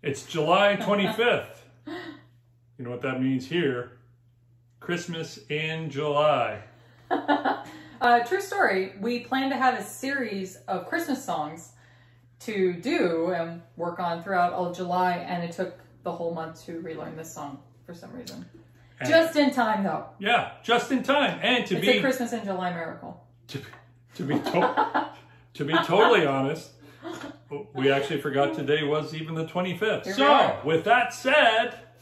It's July 25th. You know what that means here? Christmas in July. True story. We plan to have a series of Christmas songs to do and work on throughout all of July, and it took the whole month to relearn this song for some reason. And just in time, though. Yeah, just in time. And to it's a Christmas in July miracle. To be totally honest, we actually forgot today was even the 25th. Here so, with that said...